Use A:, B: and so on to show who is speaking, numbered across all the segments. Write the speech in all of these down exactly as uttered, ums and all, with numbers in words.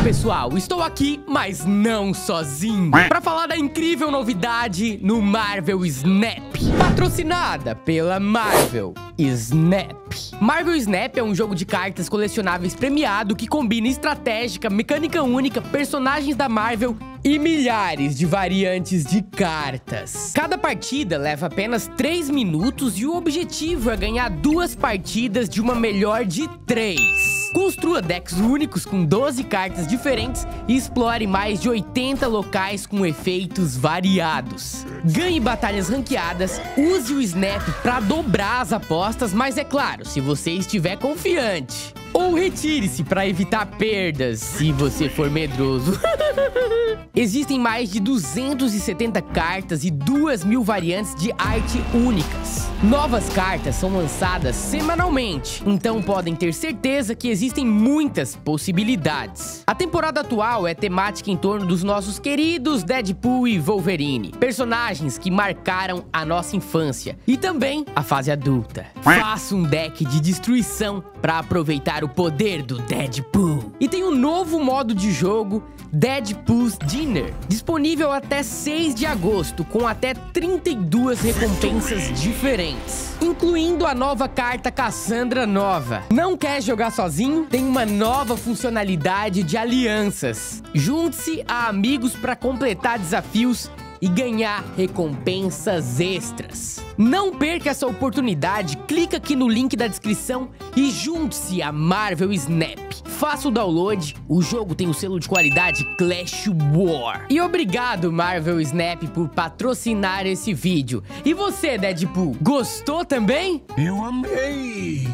A: pessoal, estou aqui, mas não sozinho, para falar da incrível novidade no Marvel Snap, patrocinada pela Marvel Snap. Marvel Snap é um jogo de cartas colecionáveis premiado que combina estratégica, mecânica única, personagens da Marvel e milhares de variantes de cartas. Cada partida leva apenas três minutos e o objetivo é ganhar duas partidas de uma melhor de três. Construa decks únicos com doze cartas diferentes e explore mais de oitenta locais com efeitos variados. Ganhe batalhas ranqueadas, use o Snap para dobrar as apostas, mas é claro, se você estiver confiante. Ou retire-se para evitar perdas, se você for medroso. Existem mais de duzentas e setenta cartas e duas mil variantes de arte únicas. Novas cartas são lançadas semanalmente, então podem ter certeza que existem muitas possibilidades. A temporada atual é temática em torno dos nossos queridos Deadpool e Wolverine, personagens que marcaram a nossa infância e também a fase adulta. Faça um deck de destruição para aproveitar o poder do Deadpool. E tem um novo modo de jogo, Deadpool's Dinner, disponível até seis de agosto, com até trinta e duas recompensas diferentes, incluindo a nova carta Cassandra Nova. Não quer jogar sozinho? Tem uma nova funcionalidade de alianças. Junte-se a amigos para completar desafios e ganhar recompensas extras. Não perca essa oportunidade, clica aqui no link da descrição e junte-se a Marvel Snap. Faça o download, o jogo tem o selo de qualidade Clash War. E obrigado Marvel Snap por patrocinar esse vídeo. E você, Deadpool, gostou também?
B: Eu amei!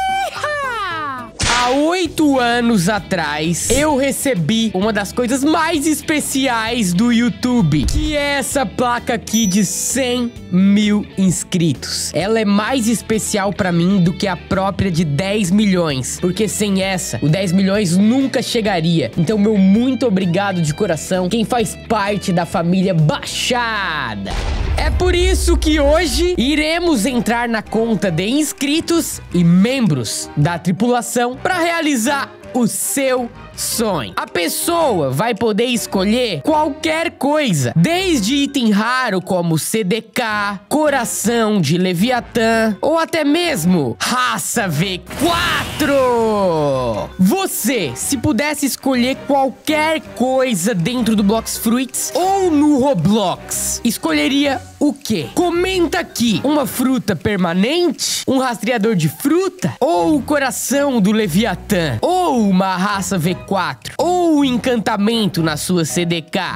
A: Há oito anos atrás, eu recebi uma das coisas mais especiais do YouTube, que é essa placa aqui de cem mil inscritos. Ela é mais especial pra mim do que a própria de dez milhões, porque sem essa, o dez milhões nunca chegaria. Então, meu muito obrigado de coração, quem faz parte da família Baixada. É por isso que hoje iremos entrar na conta de inscritos e membros da tripulação para realizar o seu sonho. A pessoa vai poder escolher qualquer coisa, desde item raro como C D K, coração de Leviatã ou até mesmo raça V quatro. Você, se pudesse escolher qualquer coisa dentro do Blox Fruits ou no Roblox, escolheria o quê? Comenta aqui. Uma fruta permanente? Um rastreador de fruta? Ou o coração do Leviatã? Ou uma raça V quatro? Ou o encantamento na sua C D K?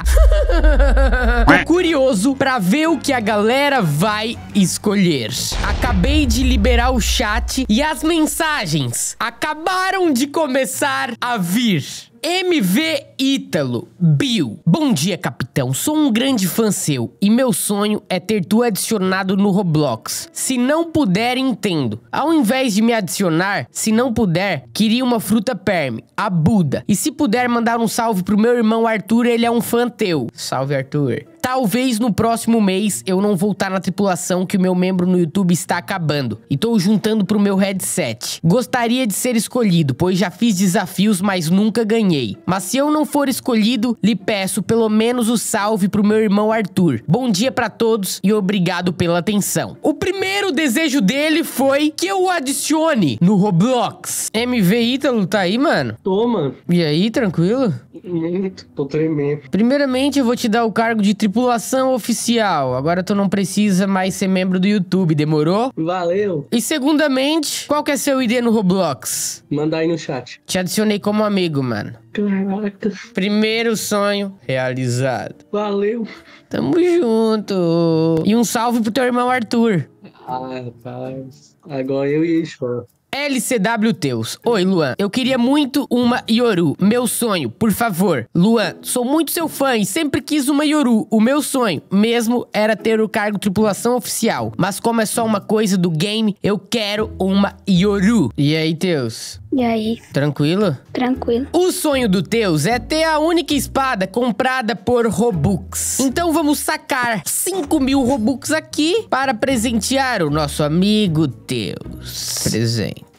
A: Tô curioso pra ver o que a galera vai escolher. Acabei de liberar o chat e as mensagens acabaram de começar a vir. M V Ítalo, Bill. Bom dia, capitão. Sou um grande fã seu e meu sonho é ter tu adicionado no Roblox. Se não puder, entendo. Ao invés de me adicionar, se não puder, queria uma fruta perme, a Buda. E se puder mandar um salve pro meu irmão Arthur, ele é um fã teu. Salve, Arthur. Talvez no próximo mês eu não voltar na tripulação que o meu membro no YouTube está acabando e tô juntando pro meu headset. Gostaria de ser escolhido, pois já fiz desafios, mas nunca ganhei. Mas se eu não for escolhido, lhe peço pelo menos o salve pro meu irmão Arthur. Bom dia pra todos e obrigado pela atenção. O primeiro desejo dele foi que eu o adicione no Roblox. M V Ítalo, tá aí, mano?
C: Tô, mano.
A: E aí, tranquilo?
C: Tô tremendo.
A: Primeiramente, eu vou te dar o cargo de tripulação oficial. Agora tu não precisa mais ser membro do YouTube, demorou?
C: Valeu.
A: E segundamente, qual que é seu I D no Roblox?
C: Manda aí no chat.
A: Te adicionei como amigo, mano.
C: Caraca.
A: Primeiro sonho realizado.
C: Valeu.
A: Tamo junto. E um salve pro teu irmão Arthur.
C: Ah, rapaz. Agora eu ia chorar.
A: L C W Teus. Oi, Luan. Eu queria muito uma Yoru. Meu sonho, por favor. Luan, sou muito seu fã e sempre quis uma Yoru. O meu sonho mesmo era ter o cargo tripulação oficial. Mas como é só uma coisa do game, eu quero uma Yoru. E aí, Teus?
D: E aí?
A: Tranquilo?
D: Tranquilo.
A: O sonho do Teus é ter a única espada comprada por Robux. Então vamos sacar cinco mil Robux aqui para presentear o nosso amigo Teus. Presente.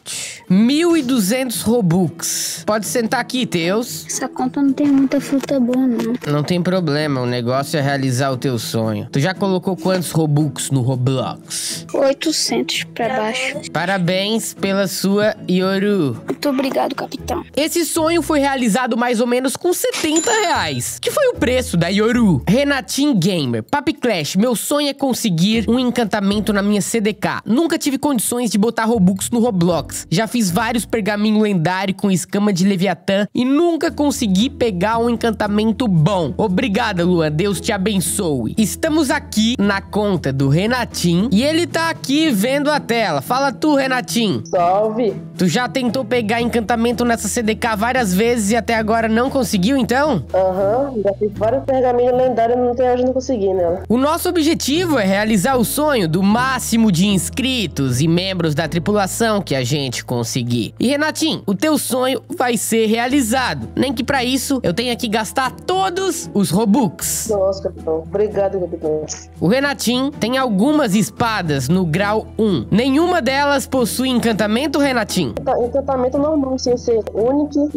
A: mil e duzentos Robux. Pode sentar aqui, Teus.
D: Essa conta não tem muita fruta boa, não.
A: Não tem problema, o negócio é realizar o teu sonho. Tu já colocou quantos Robux no Roblox?
D: oitocentos pra baixo.
A: Parabéns pela sua Yoru.
D: Muito obrigado, capitão.
A: Esse sonho foi realizado mais ou menos com setenta reais, que foi o preço da Yoru. Renatin Gamer. Papi Clash, meu sonho é conseguir um encantamento na minha C D K. Nunca tive condições de botar Robux no Roblox. Já fiz vários pergaminhos lendários com escama de Leviatã e nunca consegui pegar um encantamento bom. Obrigada, Luan. Deus te abençoe. Estamos aqui na conta do Renatin e ele tá aqui vendo a tela. Fala tu, Renatin.
E: Salve!
A: Tu já tentou pegar encantamento nessa C D K várias vezes e até agora não conseguiu, então?
E: Aham, uhum, já fiz vários pergaminhos lendários e até hoje não consegui nela.
A: O nosso objetivo é realizar o sonho do máximo de inscritos e membros da tripulação que a gente conseguir. E Renatin, o teu sonho vai ser realizado. Nem que pra isso eu tenha que gastar todos os Robux.
E: Nossa, capitão. Obrigado, capitão.
A: O Renatin tem algumas espadas no grau um. Nenhuma delas possui encantamento, Renatin?
E: Encantamento normal, sem ser único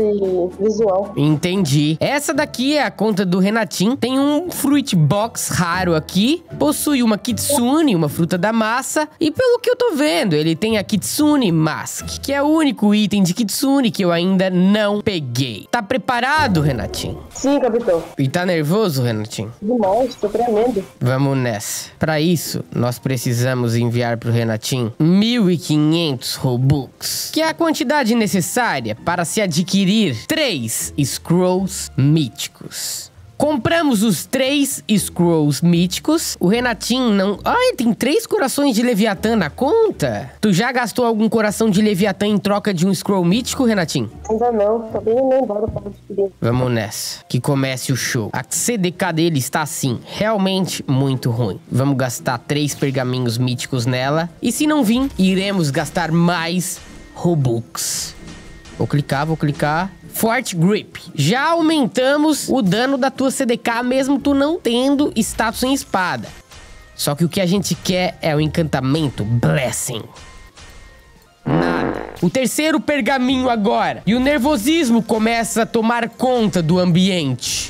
E: e visual.
A: Entendi. Essa daqui é a conta do Renatin. Tem um Fruit Box raro aqui. Possui uma Kitsune, uma fruta da massa. E pelo que eu tô vendo, ele tem a Kitsune Mask, que é o único item de Kitsune que eu ainda não peguei. Tá preparado, Renatin?
E: Sim, capitão.
A: E tá nervoso, Renatin?
E: Demais, tô tremendo.
A: Vamos nessa. Pra isso, nós precisamos enviar pro Renatin mil e quinhentos Robux, que é a quantidade necessária para se adquirir três Scrolls míticos. Compramos os três Scrolls míticos. O Renatin não... Ai, tem três corações de Leviatã na conta? Tu já gastou algum coração de Leviatã em troca de um Scroll mítico, Renatin?
E: Ainda não, tô bem lembrado para adquirir.
A: Vamos nessa, que comece o show. A C D K dele está assim, realmente muito ruim. Vamos gastar três pergaminhos míticos nela. E se não vir, iremos gastar mais Robux. Vou clicar, vou clicar... Forte Grip. Já aumentamos o dano da tua C D K, mesmo tu não tendo status em espada. Só que o que a gente quer é o encantamento Blessing. Nada. O terceiro pergaminho agora. E o nervosismo começa a tomar conta do ambiente.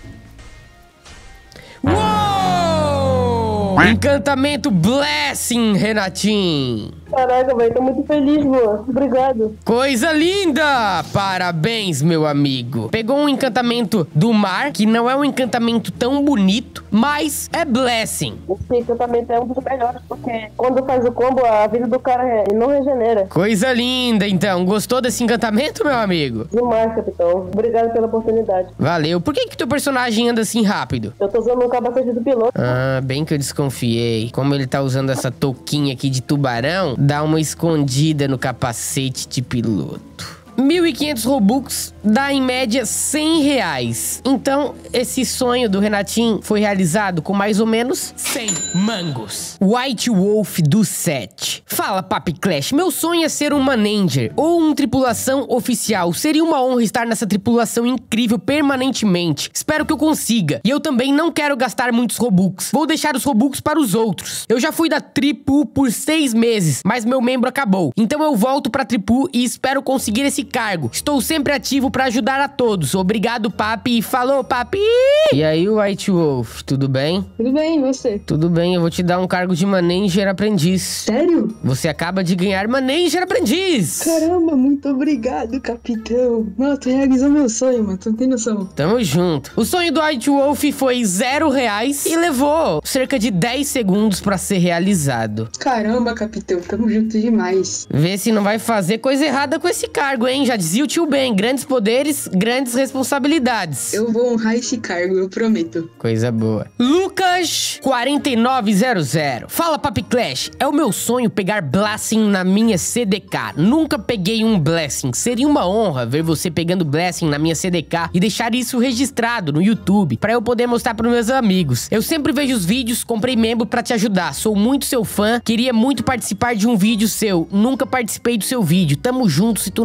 A: Uou! Encantamento Blessing, Renatin.
E: Caraca, velho, tô muito feliz, mano. Obrigado.
A: Coisa linda! Parabéns, meu amigo. Pegou um encantamento do mar, que não é um encantamento tão bonito, mas é Blessing.
E: Esse encantamento é um dos melhores, porque quando faz o combo, a vida do cara é- não regenera.
A: Coisa linda, então. Gostou desse encantamento, meu amigo?
E: Demais, capitão. Obrigado pela oportunidade.
A: Valeu. Por que que teu personagem anda assim rápido?
E: Eu tô usando um capacete do piloto.
A: Ah, bem que eu desconfiei. Como ele tá usando essa touquinha aqui de tubarão, dá uma escondida no capacete de piloto. mil e quinhentos Robux dá em média cem reais. Então, esse sonho do Renatin foi realizado com mais ou menos cem mangos. White Wolf do sete. Fala, Papi Clash, meu sonho é ser um manager ou um tripulação oficial. Seria uma honra estar nessa tripulação incrível permanentemente. Espero que eu consiga. E eu também não quero gastar muitos Robux. Vou deixar os Robux para os outros. Eu já fui da Tripu por seis meses, mas meu membro acabou. Então eu volto pra Tripu e espero conseguir esse cargo. Estou sempre ativo pra ajudar a todos. Obrigado, Papi. Falou, Papi! E aí, White Wolf, tudo bem?
F: Tudo bem, e você?
A: Tudo bem, eu vou te dar um cargo de Manager Aprendiz.
F: Sério?
A: Você acaba de ganhar Manager Aprendiz!
F: Caramba, muito obrigado, capitão. Nossa, tu realizou meu sonho, mano. Tu não tem noção.
A: Tamo junto. O sonho do White Wolf foi zero reais e levou cerca de dez segundos pra ser realizado.
F: Caramba, capitão. Tamo junto demais.
A: Vê se não vai fazer coisa errada com esse cargo, hein? Já dizia o tio Ben, grandes poderes, grandes responsabilidades.
F: Eu vou honrar esse cargo, eu prometo.
A: Coisa boa. Lucas quarenta e nove zero zero. Fala, Papi Clash. É o meu sonho pegar Blessing na minha C D K. Nunca peguei um Blessing. Seria uma honra ver você pegando Blessing na minha C D K e deixar isso registrado no YouTube pra eu poder mostrar pros meus amigos. Eu sempre vejo os vídeos, comprei membro pra te ajudar. Sou muito seu fã, queria muito participar de um vídeo seu. Nunca participei do seu vídeo. Tamo junto, se tu não dá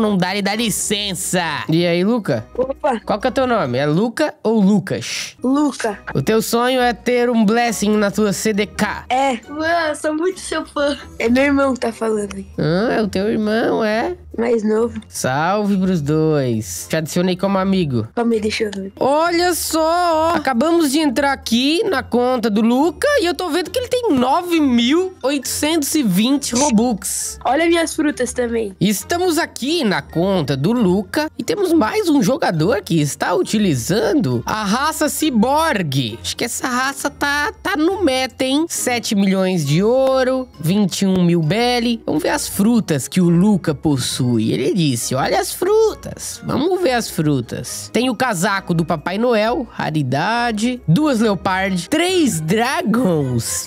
A: dá licença. E aí, Luca?
E: Opa,
A: Qual que é o teu nome? É Luca ou Lucas?
E: Luca.
A: O teu sonho é ter um blessing na tua C D K.
E: É, mano, sou muito seu fã. É meu irmão que tá falando aí.
A: Ah, é o teu irmão, é?
E: Mais novo.
A: Salve pros dois. Te adicionei como amigo.
E: Calma aí, deixa eu ver.
A: Olha só, ó. Acabamos de entrar aqui na conta do Luca e eu tô vendo que ele tem nove mil oitocentos e vinte Robux.
E: Olha minhas frutas também.
A: Estamos aqui na conta do Luca e temos mais um jogador que está utilizando a raça Cyborg. Acho que essa raça tá, tá no meta, hein? sete milhões de ouro, vinte e um mil belly. Vamos ver as frutas que o Luca possui. Ele disse, olha as frutas. Vamos ver as frutas. Tem o casaco do Papai Noel, raridade. Duas Leopard, três Dragons.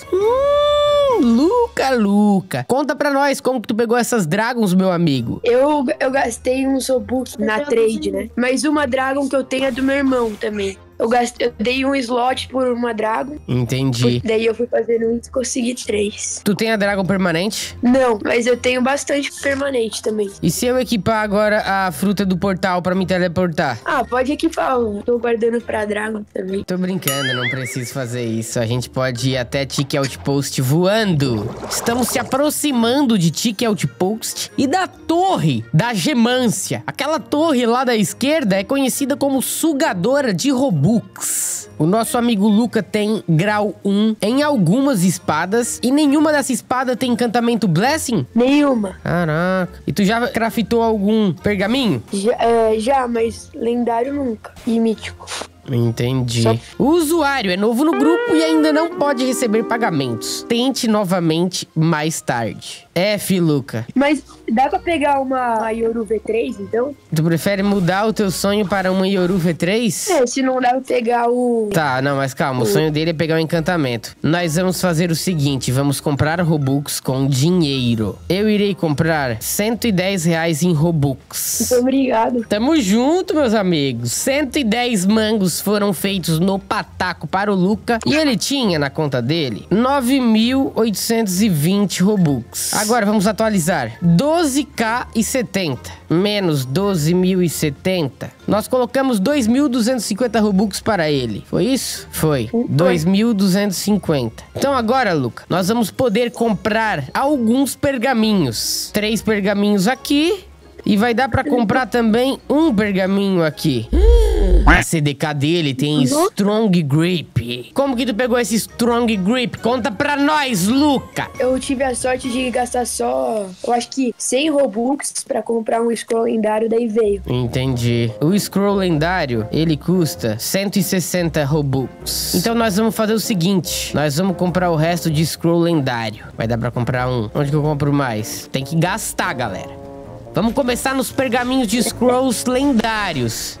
A: Hum, Luca, Luca. Conta pra nós como que tu pegou essas Dragons, meu amigo.
E: Eu, eu gastei um Robux na trade, né? Mas uma Dragon que eu tenho é do meu irmão também. Eu, gastei, eu dei um slot por uma Dragon.
A: Entendi.
E: Daí eu fui fazendo isso e consegui três.
A: Tu tem a Dragon permanente?
E: Não, mas eu tenho bastante permanente também.
A: E se eu equipar agora a fruta do portal pra me teleportar?
E: Ah, pode equipar. Eu tô guardando pra Dragon também.
A: Tô brincando, não preciso fazer isso. A gente pode ir até Tiki Outpost voando. Estamos se aproximando de Tiki Outpost e da torre da gemância. Aquela torre lá da esquerda é conhecida como sugadora de robôs. O nosso amigo Luca tem grau um em algumas espadas e nenhuma dessa espada tem encantamento Blessing?
E: Nenhuma.
A: Caraca. E tu já craftou algum pergaminho?
E: Já, é, já, mas lendário nunca. E mítico.
A: Entendi.
E: Só...
A: O usuário é novo no grupo e ainda não pode receber pagamentos. Tente novamente mais tarde. F, Luca.
E: Mas dá pra pegar uma Yoru V três, então?
A: Tu prefere mudar o teu sonho para uma Yoru V três?
E: É, se não dá pra pegar o...
A: Tá, não, mas calma. O sonho dele é pegar o encantamento. Nós vamos fazer o seguinte. Vamos comprar Robux com dinheiro. Eu irei comprar cento e dez reais em Robux.
E: Muito obrigado.
A: Tamo junto, meus amigos. cento e dez mangos foram feitos no pataco para o Luca. E ele tinha na conta dele nove mil oitocentos e vinte Robux. Agora vamos atualizar. doze k e setenta menos doze mil e setenta. Nós colocamos dois mil duzentos e cinquenta Robux para ele. Foi isso? Foi. dois mil duzentos e cinquenta. Então agora, Luca, nós vamos poder comprar alguns pergaminhos. Três pergaminhos aqui. E vai dar pra comprar também um pergaminho aqui. A C D K dele tem Strong Grip. Como que tu pegou esse Strong Grip? Conta pra nós, Luca.
E: Eu tive a sorte de gastar só, eu acho que cem Robux pra comprar um scroll lendário, daí veio.
A: Entendi. O scroll lendário, ele custa cento e sessenta Robux. Então nós vamos fazer o seguinte. Nós vamos comprar o resto de scroll lendário. Vai dar pra comprar um. Onde que eu compro mais? Tem que gastar, galera. Vamos começar nos pergaminhos de scrolls lendários.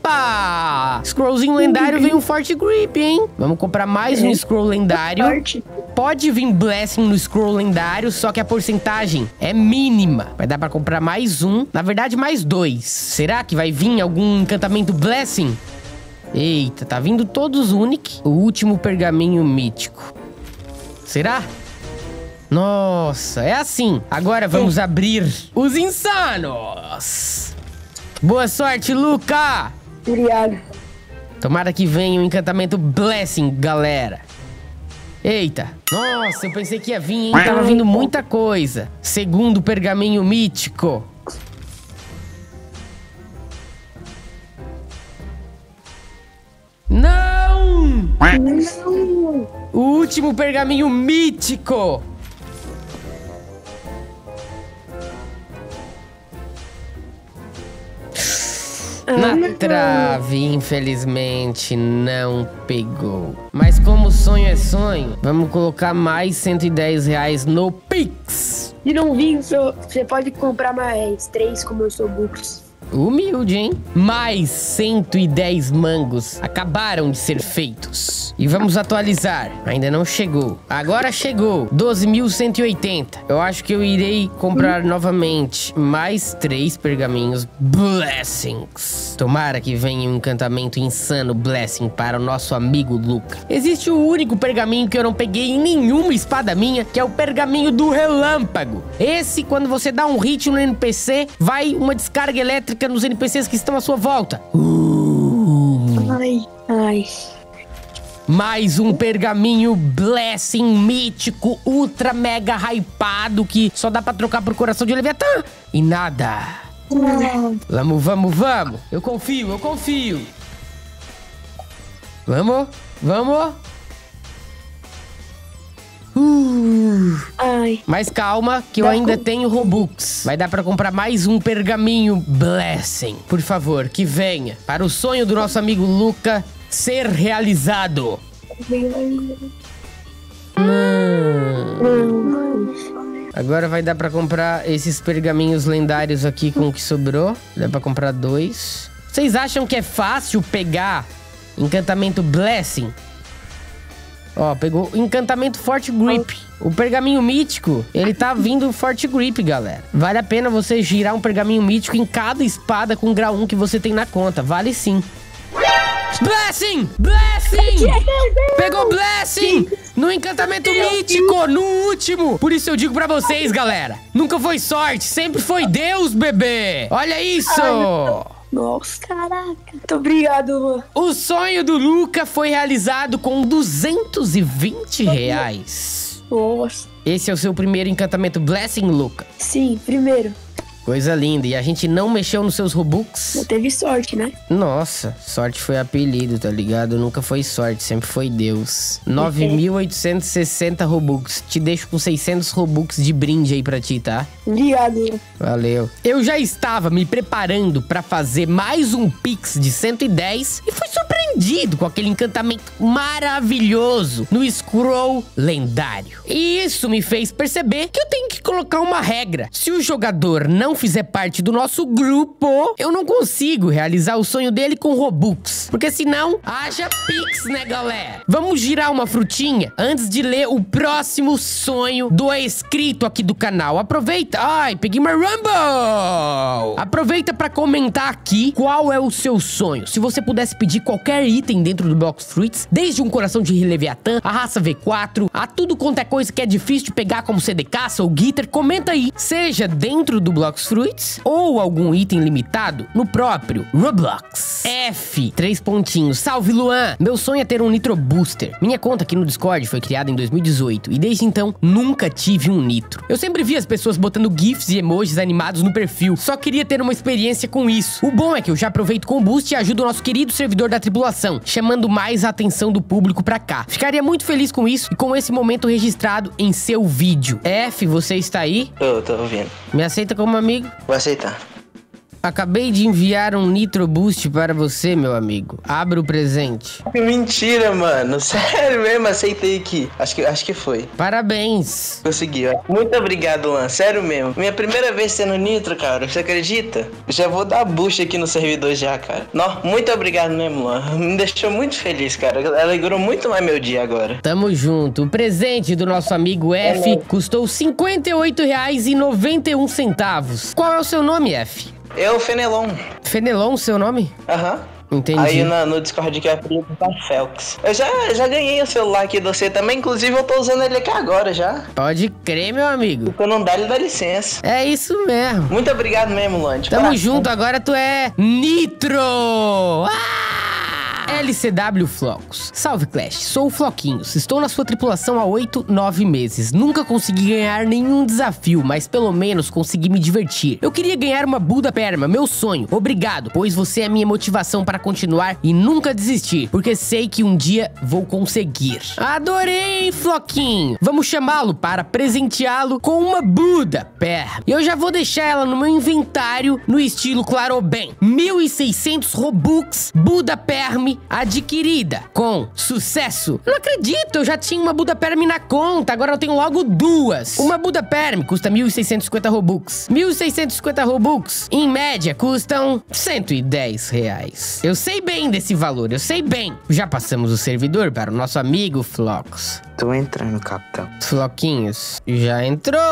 A: Opa! Scrollzinho lendário vem um forte grip, hein? Vamos comprar mais um scroll lendário. Pode vir blessing no scroll lendário, só que a porcentagem é mínima. Vai dar pra comprar mais um. Na verdade, mais dois. Será que vai vir algum encantamento blessing? Eita, tá vindo todos unique. O último pergaminho mítico. Será? Nossa, é assim. Agora vamos abrir os insanos. Boa sorte, Luca.
E: Obrigado.
A: Tomara que venha o encantamento Blessing, galera. Eita. Nossa, eu pensei que ia vir, hein? Tava vindo muita coisa. Segundo pergaminho mítico. Não!
E: Não.
A: O último pergaminho mítico. Na trave, infelizmente, não pegou. Mas como sonho é sonho, vamos colocar mais cento e dez reais no Pix.
E: Se não vir, você pode comprar mais três como eu sou Robux.
A: Humilde, hein? Mais cento e dez mangos acabaram de ser feitos. E vamos atualizar. Ainda não chegou. Agora chegou. doze mil cento e oitenta. Eu acho que eu irei comprar novamente mais três pergaminhos Blessings. Tomara que venha um encantamento insano Blessing para o nosso amigo Luca. Existe o único pergaminho que eu não peguei em nenhuma espada minha, que é o pergaminho do relâmpago. Esse, quando você dá um hit no N P C, vai uma descarga elétrica nos N P Cs que estão à sua volta. Uh.
E: Ai, ai.
A: Mais um pergaminho Blessing mítico, ultra mega hypado, que só dá pra trocar por coração de Leviatã. E nada. Vamos, vamos, vamos. Eu confio, eu confio. Vamos, vamos. Uh.
E: Ai.
A: Mas calma, que eu ainda tenho Robux. Vai dar pra comprar mais um pergaminho Blessing. Por favor, que venha. Para o sonho do nosso amigo Luca ser realizado. Hum. Agora vai dar pra comprar esses pergaminhos lendários aqui com o que sobrou. Dá pra comprar dois. Vocês acham que é fácil pegar encantamento Blessing? Ó, pegou encantamento Forte Grip. O pergaminho mítico, ele tá vindo Forte Grip, galera. Vale a pena você girar um pergaminho mítico em cada espada com grau um que você tem na conta. Vale sim. Blessing! Blessing! Pegou Blessing! No encantamento mítico, no último! Por isso eu digo pra vocês, galera. Nunca foi sorte, sempre foi Deus, bebê! Olha isso!
E: Nossa, caraca. Muito obrigado, Luan.
A: O sonho do Luca foi realizado com duzentos e vinte reais.
E: Nossa.
A: Esse é o seu primeiro encantamento Blessing, Luca?
E: Sim, primeiro.
A: Coisa linda. E a gente não mexeu nos seus Robux?
E: Não teve sorte, né?
A: Nossa, sorte foi apelido, tá ligado? Nunca foi sorte, sempre foi Deus. nove mil oitocentos e sessenta Robux. Te deixo com seiscentos Robux de brinde aí pra ti, tá?
E: Obrigado, Luan.
A: Valeu. Eu já estava me preparando pra fazer mais um Pix de cento e dez e fui surpreendido com aquele encantamento maravilhoso no Scroll lendário. E isso me fez perceber que eu tenho que colocar uma regra. Se o jogador não fizer parte do nosso grupo, eu não consigo realizar o sonho dele com Robux. Porque senão, haja Pix, né, galera? Vamos girar uma frutinha antes de ler o próximo sonho do inscrito aqui do canal. Aproveita. Ai, peguei uma Rumble! Aproveita pra comentar aqui qual é o seu sonho. Se você pudesse pedir qualquer item dentro do Blox Fruits, desde um coração de Leviatã, a raça V quatro, a tudo quanto é coisa que é difícil de pegar como C D Caça ou Guitar, comenta aí. Seja dentro do Blox Fruits ou algum item limitado no próprio Roblox. F, três pontinhos. Salve, Luan! Meu sonho é ter um Nitro Booster. Minha conta aqui no Discord foi criada em dois mil e dezoito e desde então nunca tive um Nitro. Eu sempre vi as pessoas botando GIFs e emojis animados no perfil. Só queria ter uma experiência com isso. O bom é que eu já aproveito com o Boost e ajudo o nosso querido servidor da tripulação, chamando mais a atenção do público pra cá. Ficaria muito feliz com isso e com esse momento registrado em seu vídeo. F, você está aí?
G: Tô, tô ouvindo.
A: Me aceita como amigo?
G: Vou aceitar.
A: Acabei de enviar um Nitro Boost para você, meu amigo. Abra o presente.
G: Mentira, mano. Sério mesmo, aceitei aqui. Acho que, acho que foi.
A: Parabéns.
G: Consegui, ó. Muito obrigado, Luan. Sério mesmo. Minha primeira vez sendo Nitro, cara. Você acredita? Já vou dar boost aqui no servidor já, cara. Não, muito obrigado mesmo, Luan. Me deixou muito feliz, cara. Alegrou muito mais meu dia agora.
A: Tamo junto. O presente do nosso amigo F custou cinquenta e oito reais e noventa e um centavos. Qual é o seu nome, F?
G: É o Fenelon.
A: Fenelon, seu nome?
G: Aham.
A: Uhum. Entendi.
G: Aí na, no Discord que eu aprendi tá Felix. Eu já, já ganhei o celular aqui de você também, inclusive eu tô usando ele aqui agora já.
A: Pode crer, meu amigo.
G: Quando não dá, ele dá licença.
A: É isso mesmo.
G: Muito obrigado mesmo, Luan.
A: Tamo coração. junto, agora tu é Nitro! Ah! L C W Flocos. Salve, Clash. Sou o Floquinhos. Estou na sua tripulação há oito, nove meses. Nunca consegui ganhar nenhum desafio, mas pelo menos consegui me divertir. Eu queria ganhar uma Buda Perma, meu sonho. Obrigado, pois você é minha motivação para continuar e nunca desistir, porque sei que um dia vou conseguir. Adorei, hein, Floquinho? Vamos chamá-lo para presenteá-lo com uma Buda Perma. Eu já vou deixar ela no meu inventário no estilo Claro Bem. mil e seiscentos Robux, Buda Perma, adquirida com sucesso. Eu não acredito, eu já tinha uma Buda Perm na conta, agora eu tenho logo duas. Uma Buda Perm custa mil seiscentos e cinquenta Robux. mil seiscentos e cinquenta Robux, em média, custam cento e dez reais. Eu sei bem desse valor, eu sei bem. Já passamos o servidor para o nosso amigo Flocos.
H: Tô entrando, capitão.
A: Floquinhos, já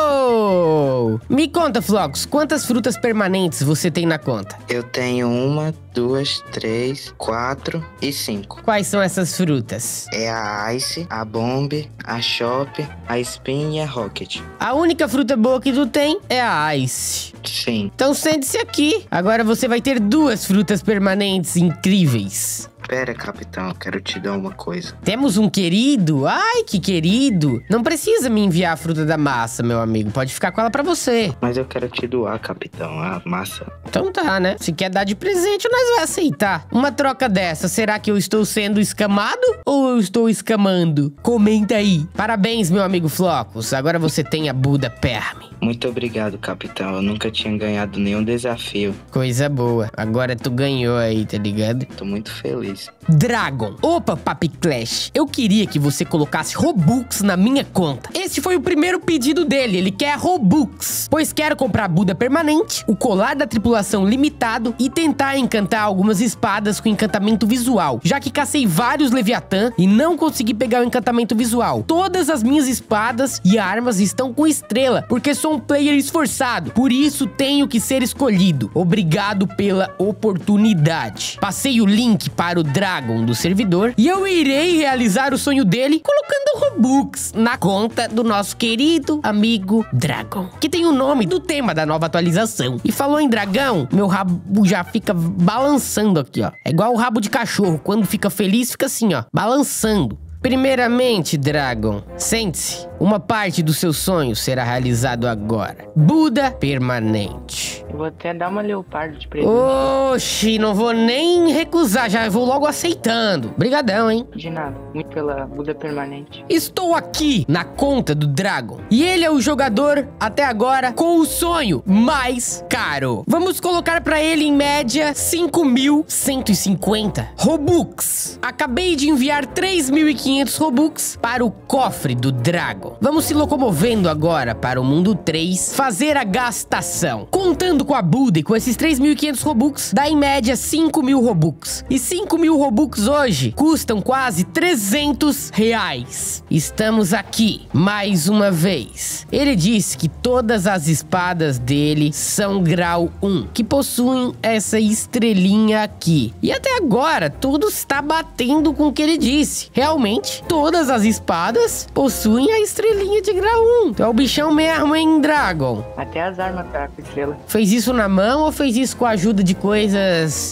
A: entrou! Me conta, Flocos, quantas frutas permanentes você tem na conta?
H: Eu tenho uma, duas, três, quatro e cinco.
A: Quais são essas frutas?
H: É a Ice, a Bomb, a Shop, a Spin e a Rocket.
A: A única fruta boa que tu tem é a Ice.
H: Sim.
A: Então sente-se aqui. Agora você vai ter duas frutas permanentes incríveis.
H: Pera, capitão, eu quero te dar uma coisa.
A: Temos um querido? Ai, que querido. Não precisa me enviar a fruta da massa, meu amigo. Pode ficar com ela pra você.
H: Mas eu quero te doar, capitão, a massa.
A: Então tá, né? Se quer dar de presente, nós vamos aceitar. Uma troca dessa, será que eu estou sendo escamado ou eu estou escamando? Comenta aí. Parabéns, meu amigo Flocos. Agora você tem a Buda Perm.
H: Muito obrigado, capitão. Eu nunca tinha ganhado nenhum desafio.
A: Coisa boa. Agora tu ganhou aí, tá ligado?
H: Tô muito feliz.
A: Dragon. Opa, Papi Clash. Eu queria que você colocasse Robux na minha conta. Esse foi o primeiro pedido dele. Ele quer Robux. Pois quero comprar a Buda Permanente, o colar da tripulação limitado e tentar encantar algumas espadas com encantamento visual. Já que cacei vários Leviatã e não consegui pegar o encantamento visual. Todas as minhas espadas e armas estão com estrela, porque sou um player esforçado. Por isso tenho que ser escolhido. Obrigado pela oportunidade. Passei o link para o Dragon do servidor e eu irei realizar o sonho dele colocando Robux na conta do nosso querido amigo Dragon, que tem o nome do tema da nova atualização. E falou em dragão, meu rabo já fica balançando aqui, ó. É igual o rabo de cachorro, quando fica feliz fica assim, ó, balançando. Primeiramente, Dragon, sente-se. Uma parte do seu sonho será realizado agora. Buda Permanente.
I: Eu vou até dar uma leopardo de presente.
A: Oxi, não vou nem recusar, já vou logo aceitando. Brigadão, hein?
I: De nada, muito pela Buda Permanente.
A: Estou aqui na conta do Dragon. E ele é o jogador, até agora, com o sonho mais caro. Vamos colocar pra ele, em média, cinco mil cento e cinquenta Robux. Acabei de enviar três mil e quinhentos Robux para o cofre do Dragon. Vamos se locomovendo agora para o mundo três, fazer a gastação. Contando com a Buda e com esses três mil e quinhentos Robux, dá em média cinco mil Robux. E cinco mil Robux hoje custam quase trezentos reais. Estamos aqui, mais uma vez. Ele disse que todas as espadas dele são grau um, que possuem essa estrelinha aqui. E até agora, tudo está batendo com o que ele disse. Realmente, todas as espadas possuem a estrelinha de grau um. Tu é o bichão mesmo, hein, Dragon?
I: Até as armas tá com estrela.
A: Fez isso na mão ou fez isso com a ajuda de coisas...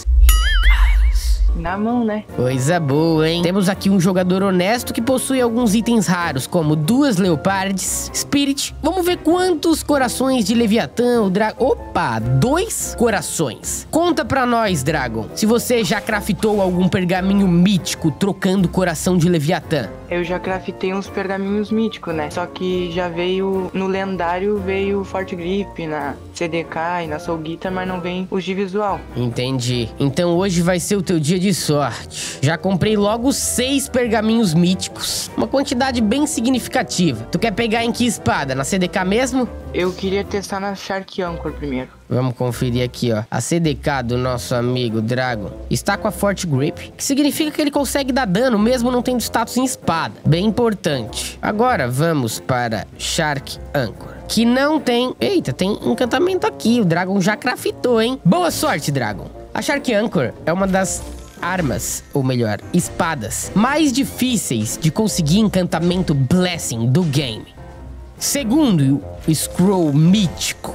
I: Na mão, né?
A: Coisa boa, hein? Temos aqui um jogador honesto que possui alguns itens raros, como duas Leopards, Spirit. Vamos ver quantos corações de Leviatã o Dragon... Opa, dois corações. Conta pra nós, Dragon, se você já craftou algum pergaminho mítico trocando coração de Leviatã.
I: Eu já craftei uns pergaminhos míticos, né? Só que já veio... No lendário veio Forte Grip, na C D K e na Soul Guitar, mas não vem os de visual.
A: Entendi. Então hoje vai ser o teu dia de sorte. Já comprei logo seis pergaminhos míticos. Uma quantidade bem significativa. Tu quer pegar em que espada? Na C D K mesmo?
I: Eu queria testar na Shark Anchor primeiro.
A: Vamos conferir aqui, ó. A C D K do nosso amigo Dragon está com a Forte Grip, que significa que ele consegue dar dano mesmo não tendo status em espada. Bem importante. Agora vamos para Shark Anchor, que não tem... Eita, tem encantamento aqui. O Dragon já craftou, hein? Boa sorte, Dragon. A Shark Anchor é uma das armas, ou melhor, espadas mais difíceis de conseguir encantamento Blessing do game. Segundo o Scroll Mítico.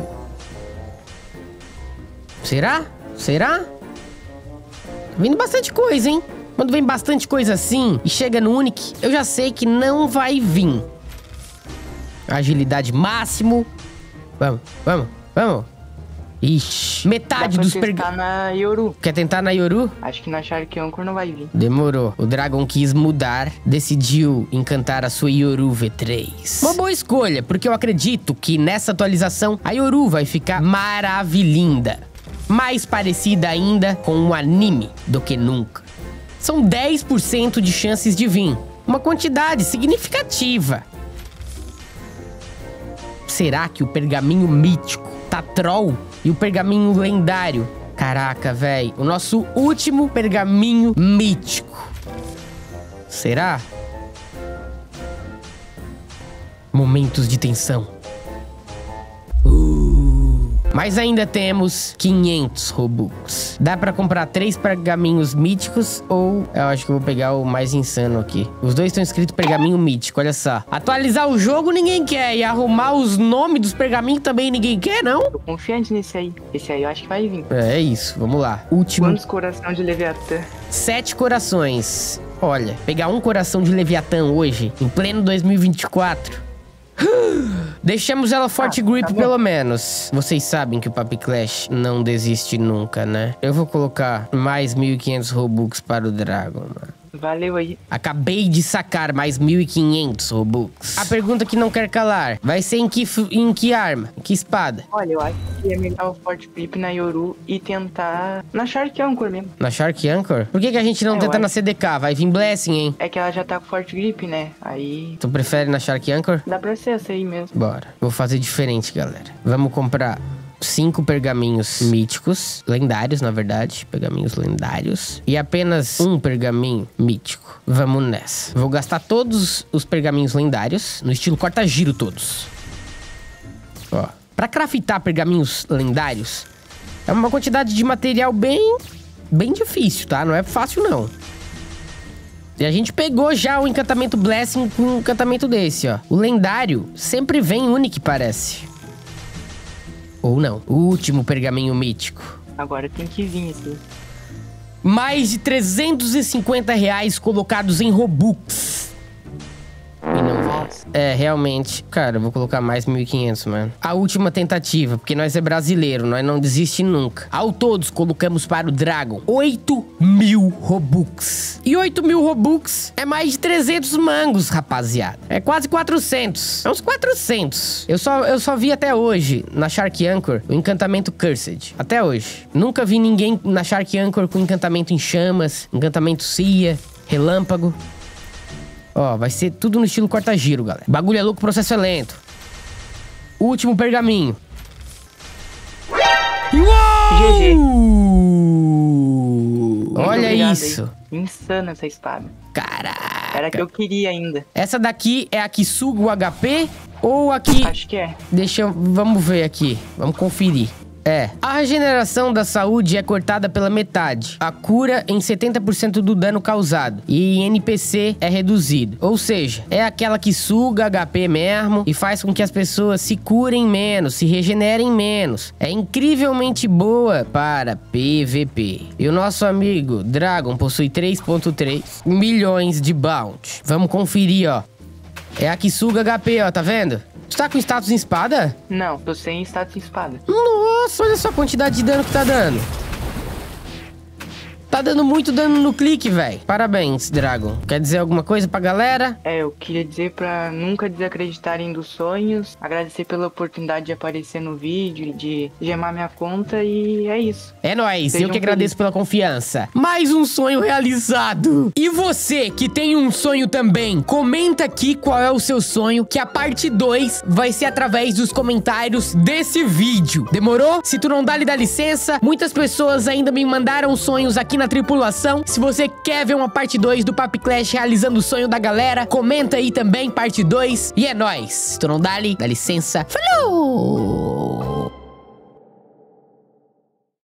A: Será? Será? Tá vindo bastante coisa, hein? Quando vem bastante coisa assim e chega no Unique, eu já sei que não vai vir. Agilidade máximo. Vamos, vamos, vamos. Ixi, metade dos pergaminhos.
I: Quer tentar na Yoru.
A: Quer tentar na Yoru?
I: Acho que na Shark Anchor não vai vir.
A: Demorou. O Dragon quis mudar, decidiu encantar a sua Yoru V três. Uma boa escolha, porque eu acredito que nessa atualização a Yoru vai ficar maravilhinda. Mais parecida ainda com um anime do que nunca. São dez por cento de chances de vir. Uma quantidade significativa. Será que o pergaminho mítico tá troll? E o pergaminho lendário? Caraca, velho. O nosso último pergaminho mítico. Será? Momentos de tensão. Uh. Mas ainda temos quinhentos Robux. Dá pra comprar três pergaminhos míticos ou... Eu acho que eu vou pegar o mais insano aqui. Os dois estão escritos pergaminho mítico, olha só. Atualizar o jogo ninguém quer. E arrumar os nomes dos pergaminhos também ninguém quer, não?
I: Tô confiante nesse aí. Esse aí eu acho que vai vir.
A: É isso, vamos lá. Último...
I: Quantos coração de Leviatã?
A: Sete corações. Olha, pegar um coração de Leviatã hoje, em pleno dois mil e vinte e quatro... Deixamos ela forte ah, grip tá pelo menos. Vocês sabem que o Papi Clash não desiste nunca, né? Eu vou colocar mais mil e quinhentos Robux para o Dragon, mano.
I: Valeu aí.
A: Acabei de sacar mais mil e quinhentos Robux. A pergunta que não quer calar. Vai ser em que, em que arma? Em que espada?
I: Olha, eu acho que é melhor o Forte Grip na Yoru e tentar na Shark Anchor mesmo.
A: Na Shark Anchor? Por que, que a gente não
I: é,
A: tenta na C D K? Vai vir Blessing, hein?
I: É que ela já tá com Forte Grip, né? Aí...
A: Tu prefere na Shark Anchor?
I: Dá pra ser essa aí mesmo.
A: Bora. Vou fazer diferente, galera. Vamos comprar... Cinco pergaminhos míticos, lendários, na verdade. Pergaminhos lendários. E apenas um pergaminho mítico. Vamos nessa. Vou gastar todos os pergaminhos lendários. No estilo corta-giro todos. Ó. Pra craftar pergaminhos lendários, é uma quantidade de material bem... Bem difícil, tá? Não é fácil, não. E a gente pegou já o encantamento Blessing com um encantamento desse, ó. O lendário sempre vem único, parece. Ou não. O último pergaminho mítico.
I: Agora tem que vir aqui.
A: Mais de trezentos e cinquenta reais colocados em Robux. E não vem. É, realmente. Cara, eu vou colocar mais mil e quinhentos, mano. A última tentativa, porque nós é brasileiro, nós não desiste nunca. Ao todos, colocamos para o Dragon oito mil Robux. E oito mil Robux é mais de trezentos mangos, rapaziada. É quase quatrocentos. É uns quatrocentos. Eu só, eu só vi até hoje, na Shark Anchor, o encantamento Cursed. Até hoje. Nunca vi ninguém na Shark Anchor com encantamento em chamas, encantamento Cia, relâmpago. Ó, vai ser tudo no estilo corta-giro, galera. Bagulho é louco, processo é lento. Último pergaminho. Uou!
I: G G.
A: Olha isso.
I: Aí. Insana essa espada.
A: Caraca.
I: Era que eu queria ainda.
A: Essa daqui é a que suga o H P ou aqui...
I: Acho que é.
A: Deixa eu... Vamos ver aqui. Vamos conferir. É. A regeneração da saúde é cortada pela metade. A cura em setenta por cento do dano causado. E em N P C é reduzido. Ou seja, é aquela que suga H P mesmo e faz com que as pessoas se curem menos, se regenerem menos. É incrivelmente boa para P V P. E o nosso amigo Dragon possui três ponto três milhões de bounty. Vamos conferir, ó. É a que suga H P, ó, tá vendo? Tu tá com status em espada?
I: Não, tô sem status em espada.
A: Nossa, olha só a quantidade de dano que tá dando. Tá dando muito dano no clique, velho. Parabéns, Dragon. Quer dizer alguma coisa pra galera?
I: É, eu queria dizer pra nunca desacreditarem dos sonhos. Agradecer pela oportunidade de aparecer no vídeo, de gemar minha conta e é isso.
A: É nóis,
I: Sejam
A: eu que agradeço pela confiança. Mais um sonho realizado. E você que tem um sonho também, comenta aqui qual é o seu sonho, que a parte dois vai ser através dos comentários desse vídeo. Demorou? Se tu não dá, lhe dá licença. Muitas pessoas ainda me mandaram sonhos aqui na tripulação. Se você quer ver uma parte dois do Papi Clash realizando o sonho da galera, comenta aí também, parte dois. E é nóis. Se tu não dá, lhe dá licença. Falou!